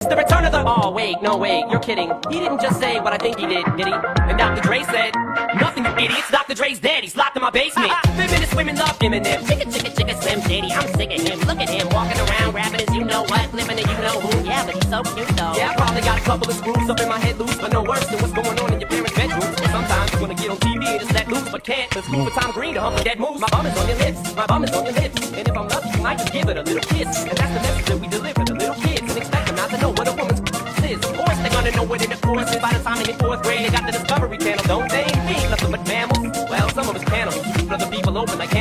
It's the return of the... Oh, wait, no, wait, you're kidding. He didn't just say what I think he did he? And Dr. Dre said, nothing, you idiots. Dr. Dre's dead. He's locked in my basement. Feminist women love Eminem. Chicka, chicka, chicka, Slim Shady. I'm sick of him. Look at him walking around, rapping his you-know-what, living a you-know-who. Yeah, but he's so cute, though. Yeah, I probably got a couple of screws up in my head loose, but no worse than what's going on in your parents' bedrooms. But sometimes you wanna get on TV and just let loose, but can't. Cause school for Tom Green to hump dead moves. My bum is on your lips. My bum is on your lips. And if I'm lucky, you might just give it a little kiss. And that's the message that we deliver to little kids. And expect them not to know what a woman's is. Of course they're gonna know what in the course is. By the time they hit 4th grade, they got the Discovery Channel, don't they? We ain't nothing but mammals. Well, some of us cannibals. Keep other people open like